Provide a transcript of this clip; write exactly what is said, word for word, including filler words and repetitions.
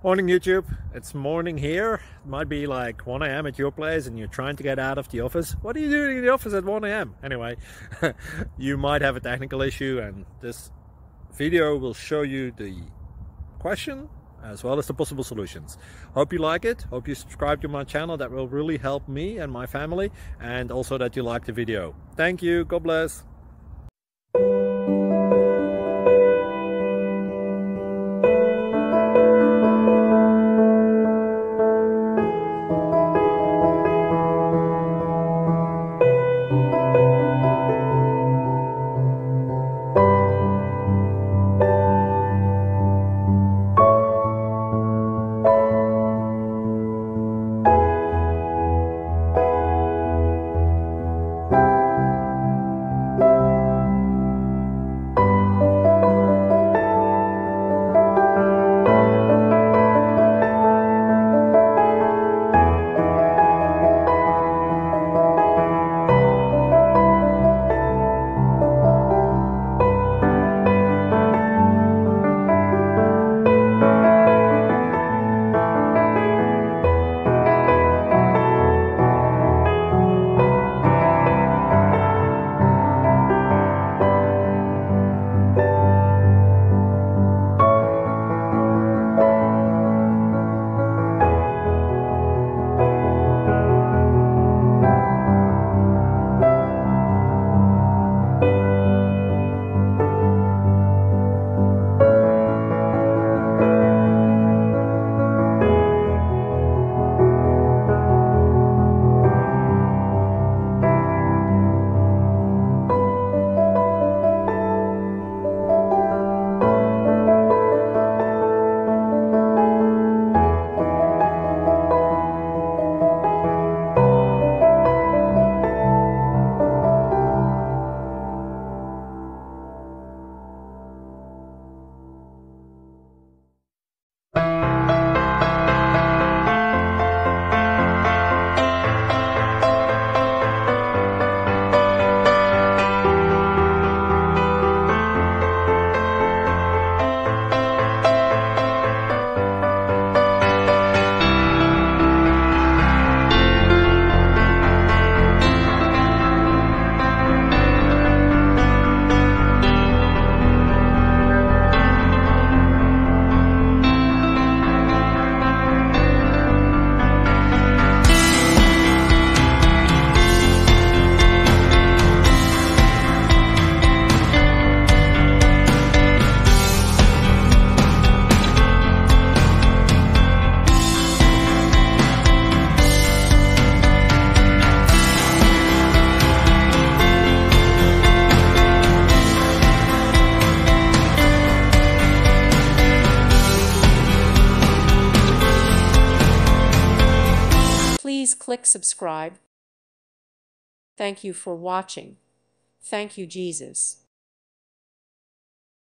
Morning YouTube, it's morning here. It might be like one A M at your place and you're trying to get out of the office. What are you doing in the office at one A M? Anyway, you might have a technical issue and this video will show you the question as well as the possible solutions. Hope you like it, hope you subscribe to my channel. That will really help me and my family, and also that you like the video. Thank you, God bless. Please click subscribe. Thank you for watching. Thank you, Jesus.